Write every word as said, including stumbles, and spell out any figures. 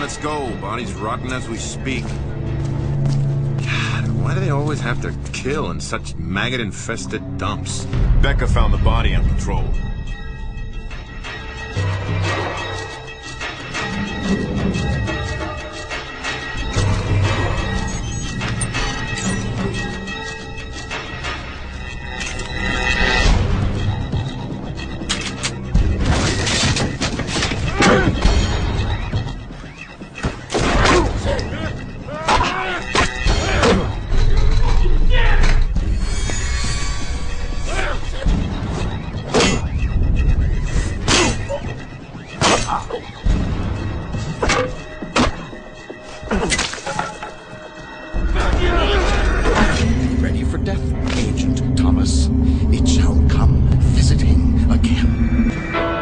let's go. Body's rotting as we speak. God, why do they always have to kill in such maggot-infested dumps? Becca found the body on patrol. Ready for death, Agent Thomas. It shall come visiting again.